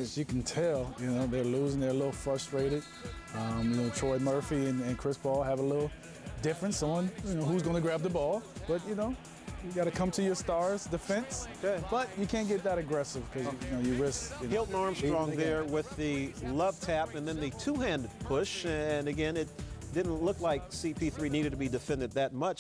players, you can tell, you know, they're losing, they're a little frustrated. You know, Troy Murphy and Chris Paul have a little difference on, you know, who's going to grab the ball. But, you know, you got to come to your stars defense. Okay. But you can't get that aggressive because, you know, you risk. You know, Hilton Armstrong there with the love tap and then the two-handed push. And again, it didn't look like CP3 needed to be defended that much.